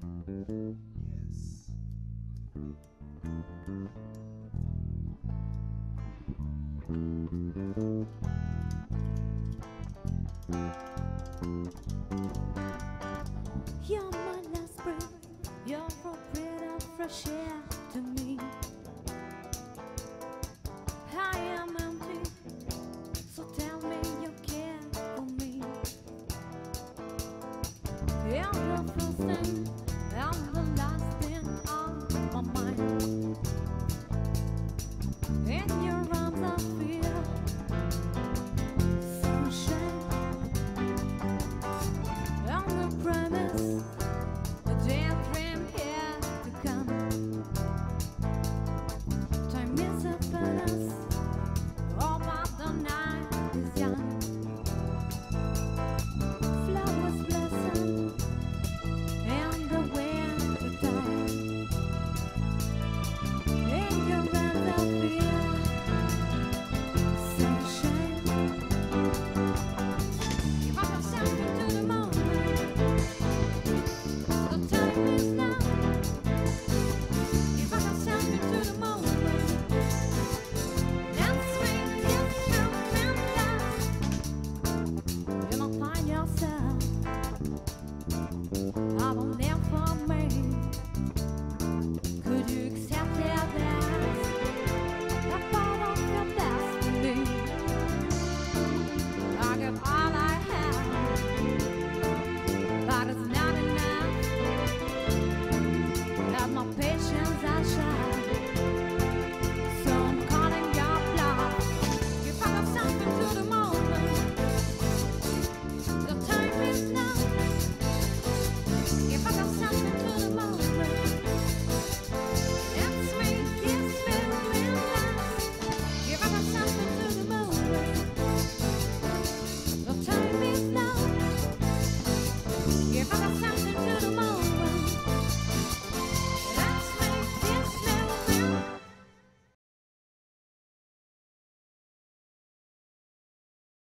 Yes. You're my last breath, you're a breath of fresh air to me. I am empty, so tell me you care for me. You're the first thing and the last thing on my mind. In your arms I feel sunshine. On the premise, a daydream here to come. Time is upon us, all but the night is young. Flowers blossom and the wind die. In your arms I feel sunshine. If I can send you to the moment, the time is now. If I can send you to the moment, let's make this tremendous. You might find yourself, I will live for me. Could you accept it as a part of your destiny? I give all I have, but it's not enough. That my patience I shine, so I'm calling your bluff. If I got something to the moment, the time is now. If I got